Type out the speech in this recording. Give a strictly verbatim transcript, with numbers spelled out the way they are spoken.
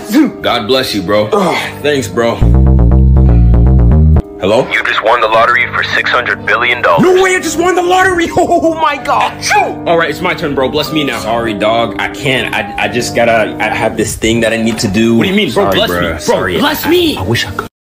God bless you, bro. Thanks, bro. Hello? You just won the lottery for six hundred billion dollars. No way, I just won the lottery. Oh my God. All right, it's my turn, bro. Bless me now. Sorry, dog. I can't. I, I just gotta, I have this thing that I need to do. What do you mean, bro? Sorry, bless bro. me. Bro, Sorry. bless me. I wish I could.